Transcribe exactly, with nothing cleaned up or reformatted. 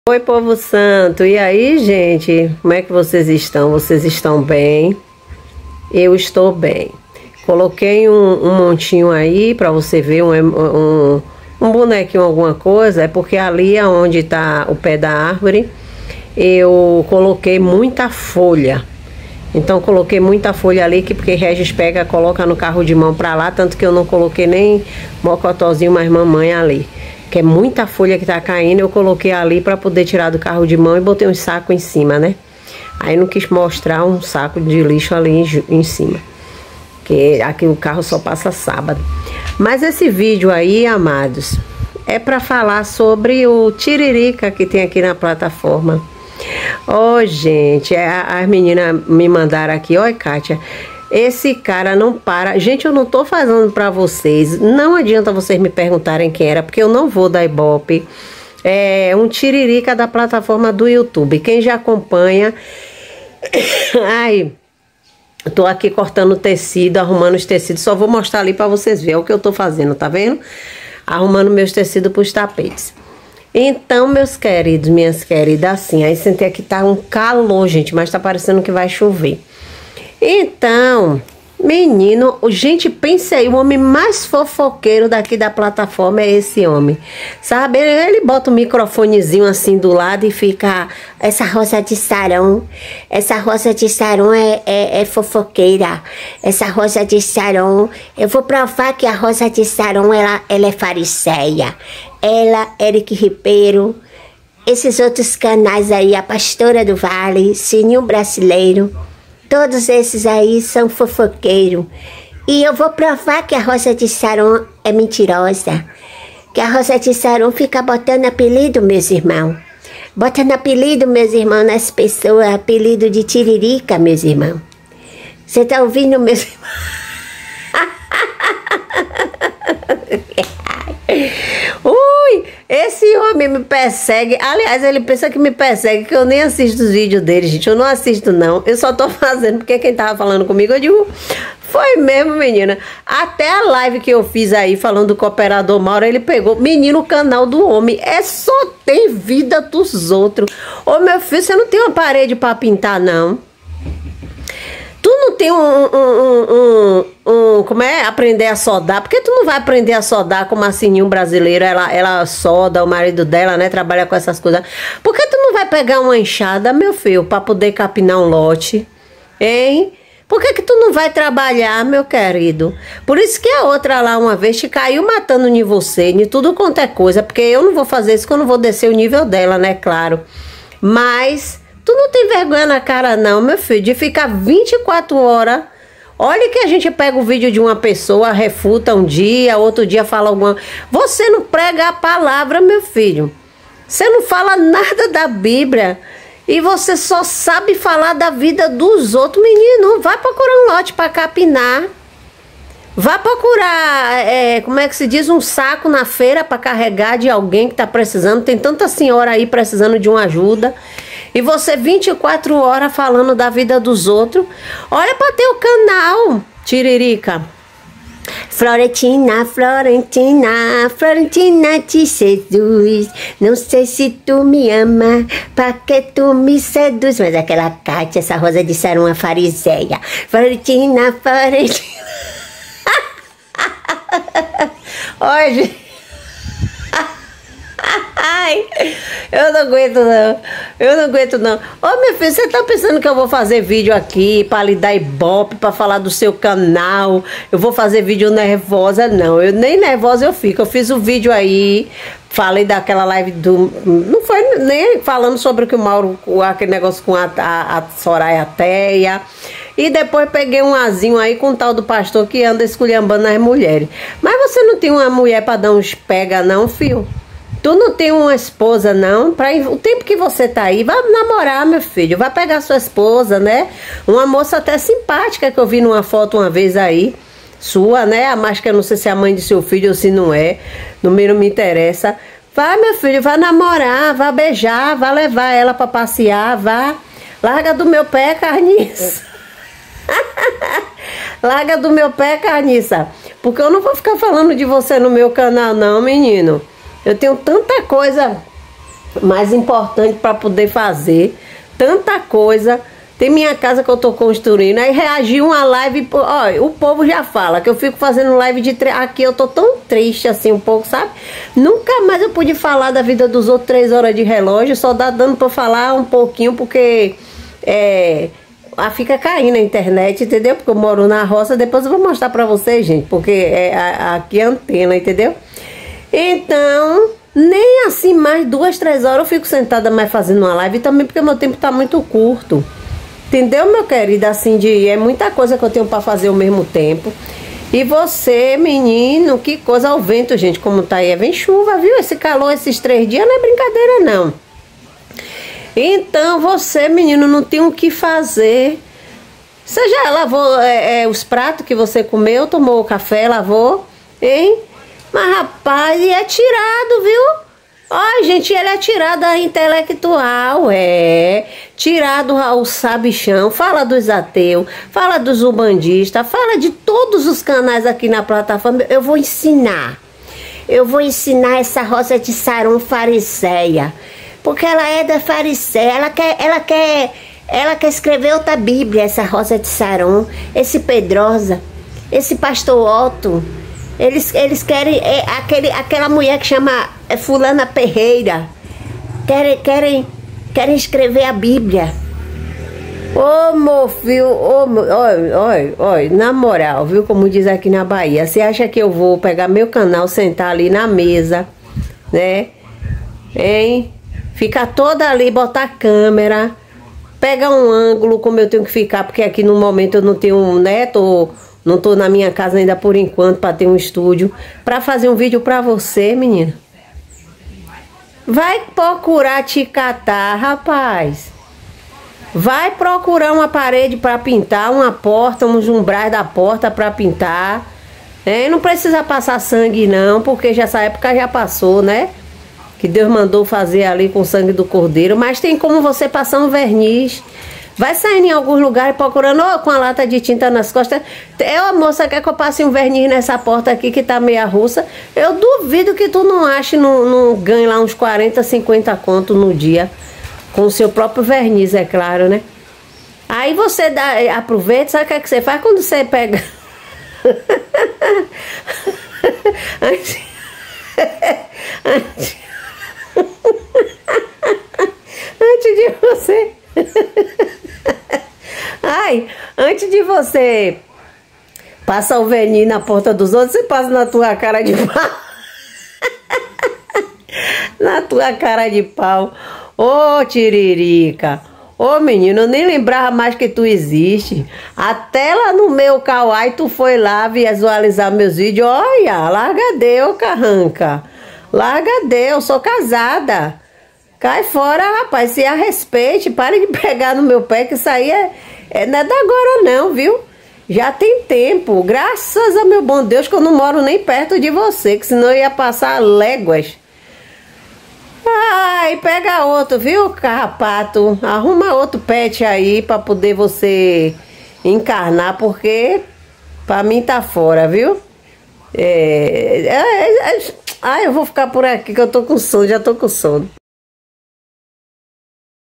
Oi, povo santo, e aí, gente, como é que vocês estão? Vocês estão bem? Eu estou bem. Coloquei um, um montinho aí para você ver, um, um, um bonequinho, alguma coisa. É porque ali onde está o pé da árvore, eu coloquei muita folha. Então coloquei muita folha ali, que porque Regis pega, coloca no carro de mão para lá, tanto que eu não coloquei nem mocotozinho, mas mamãe ali. Que é muita folha que tá caindo, eu coloquei ali para poder tirar do carro de mão e botei um saco em cima, né? Aí não quis mostrar um saco de lixo ali em, em cima, que aqui o carro só passa sábado. Mas esse vídeo aí, amados, é para falar sobre o tiririca que tem aqui na plataforma. Ó, oh, gente, as meninas me mandaram aqui, ó, Kátia, esse cara não para. Gente, eu não tô fazendo pra vocês. Não adianta vocês me perguntarem quem era, porque eu não vou dar ibope. É um tiririca da plataforma do YouTube. Quem já acompanha... Ai, tô aqui cortando tecido, arrumando os tecidos. Só vou mostrar ali pra vocês verem o que eu tô fazendo, tá vendo? Arrumando meus tecidos pros tapetes. Então, meus queridos, minhas queridas, assim, aí sentei aqui, tá um calor, gente, mas tá parecendo que vai chover. Então, menino, gente, pense aí, o homem mais fofoqueiro daqui da plataforma é esse homem, sabe? Ele bota o microfonezinho assim do lado e fica, essa Rosa de Saron, essa Rosa de Saron é, é, é fofoqueira, essa Rosa de Saron, eu vou provar que a Rosa de Saron, ela, ela é fariseia, ela, Eric Ribeiro, esses outros canais aí, a Pastora do Vale, Sininho Brasileiro, todos esses aí são fofoqueiros. E eu vou provar que a Rosa de Saron é mentirosa. Que a Rosa de Saron fica botando apelido, meus irmãos. Botando apelido, meus irmãos, nas pessoas. Apelido de tiririca, meus irmãos. Você tá ouvindo, meus irmãos? Ui, esse homem me persegue. Aliás, ele pensa que me persegue, que eu nem assisto os vídeos dele, gente. Eu não assisto, não. Eu só tô fazendo porque quem tava falando comigo, eu digo, foi mesmo, menina. Até a live que eu fiz aí, falando do cooperador Mauro, ele pegou. Menino, o canal do homem é só tem vida dos outros. Ô, meu filho, você não tem uma parede pra pintar, não? Tu não tem um, um, um, um, um, como é, aprender a sodar? Por que tu não vai aprender a sodar como a Sininho Brasileiro? Ela, ela soda, o marido dela, né, trabalha com essas coisas. Por que tu não vai pegar uma enxada, meu filho, pra poder capinar um lote? Hein? Por que que tu não vai trabalhar, meu querido? Por isso que a outra lá uma vez te caiu matando em você, em tudo quanto é coisa. Porque eu não vou fazer isso, que eu não vou descer o nível dela, né, claro. Mas... tu não tem vergonha na cara não, meu filho, de ficar vinte e quatro horas. Olha que a gente pega o vídeo de uma pessoa, refuta um dia, outro dia fala alguma... Você não prega a palavra, meu filho. Você não fala nada da Bíblia. E você só sabe falar da vida dos outros. Menino, vai procurar um lote para capinar. Vá procurar, é, como é que se diz, um saco na feira para carregar de alguém que tá precisando. Tem tanta senhora aí precisando de uma ajuda. E você vinte e quatro horas falando da vida dos outros. Olha para teu canal, tiririca. Florentina, Florentina, Florentina te seduz. Não sei se tu me ama, pra que tu me seduz. Mas aquela Kátia, essa Rosa de Saron, uma fariseia. Florentina, Florentina. Hoje... Ai, eu não aguento não, eu não aguento não. Ô, meu filho, você tá pensando que eu vou fazer vídeo aqui pra lhe dar ibope, pra falar do seu canal? Eu vou fazer vídeo nervosa? Não, eu nem nervosa eu fico. Eu fiz o um vídeo aí, falei daquela live do... Não foi nem falando sobre o que o Mauro, aquele negócio com a, a, a Soraya Teia. E depois peguei um azinho aí com o tal do pastor que anda esculhambando as mulheres. Mas você não tem uma mulher pra dar uns pega não, filho? Tu não tem uma esposa, não? Pra, o tempo que você tá aí, vai namorar, meu filho. Vai pegar sua esposa, né? Uma moça até simpática que eu vi numa foto uma vez aí. Sua, né? A mais que eu não sei se é a mãe do seu filho ou se não é. No meio não me interessa. Vai, meu filho, vai namorar, vai beijar, vai levar ela pra passear, vá. Larga do meu pé, carniça. Larga do meu pé, carniça. Porque eu não vou ficar falando de você no meu canal, não, menino. Eu tenho tanta coisa mais importante para poder fazer tanta coisa. Tem minha casa que eu tô construindo. Aí reagiu uma live. Ó, o povo já fala que eu fico fazendo live de. Aqui eu tô tão triste assim um pouco, sabe? Nunca mais eu pude falar da vida dos outros três horas de relógio. Só dá dando pra falar um pouquinho, porque. É. Ah, fica caindo a internet, entendeu? Porque eu moro na roça. Depois eu vou mostrar pra vocês, gente. Porque é, a, aqui é antena, entendeu? Então. Nem assim mais duas, três horas eu fico sentada mais fazendo uma live. Também porque meu tempo tá muito curto. Entendeu, meu querido? Assim, de, é muita coisa que eu tenho pra fazer ao mesmo tempo. E você, menino, que coisa ao vento, gente, como tá aí. Vem chuva, viu? Esse calor, esses três dias não é brincadeira, não. Então, você, menino, não tem o que fazer. Você já lavou é, é, os pratos que você comeu, tomou o café, lavou, hein? Mas, rapaz, é tirado, viu? Ó, gente, ele é tirado a intelectual, é. Tirado o sabichão, fala dos ateus, fala dos umbandistas, fala de todos os canais aqui na plataforma. Eu vou ensinar. Eu vou ensinar essa Rosa de Saron fariseia. Porque ela é da fariseia, ela quer, ela quer, ela quer escrever outra Bíblia, essa Rosa de Saron, esse Pedrosa, esse pastor Otto. Eles, eles querem, é, aquele, aquela mulher que chama é, Fulana Ferreira, querem, querem, querem escrever a Bíblia. Ô, meu filho, ô, olha, olha, olha, na moral, viu, como diz aqui na Bahia, você acha que eu vou pegar meu canal, sentar ali na mesa, né, hein, ficar toda ali, botar a câmera, pegar um ângulo como eu tenho que ficar, porque aqui no momento eu não tenho, né, tô... Não tô na minha casa ainda por enquanto para ter um estúdio. Para fazer um vídeo para você, menina. Vai procurar te catar, rapaz. Vai procurar uma parede para pintar, uma porta, uns umbrais da porta para pintar. É, não precisa passar sangue não, porque já essa época já passou, né? Que Deus mandou fazer ali com o sangue do cordeiro. Mas tem como você passar um verniz. Vai saindo em alguns lugares procurando, oh, com a lata de tinta nas costas. Eu, a moça, quer que eu passe um verniz nessa porta aqui que tá meia russa? Eu duvido que tu não ache, não, não ganhe lá uns quarenta, cinquenta conto no dia. Com o seu próprio verniz, é claro, né? Aí você dá, aproveita, sabe o que, é que você faz quando você pega? antes, antes, antes de você... Ai, antes de você passar o verniz na porta dos outros, você passa na tua cara de pau. Na tua cara de pau. Ô, oh, tiririca. Ô, oh, menino, eu nem lembrava mais que tu existe. Até lá no meu Kawaii tu foi lá visualizar meus vídeos. Olha, larga Deus, carranca. Larga Deus, sou casada. Cai fora, rapaz, se a respeite, pare de pegar no meu pé, que isso aí é, é não é da agora não, viu? Já tem tempo, graças a meu bom Deus que eu não moro nem perto de você, que senão eu ia passar léguas. Ai, pega outro, viu, carrapato? Arruma outro pet aí pra poder você encarnar, porque pra mim tá fora, viu? É, é, é, é, ai, eu vou ficar por aqui que eu tô com sono, já tô com sono.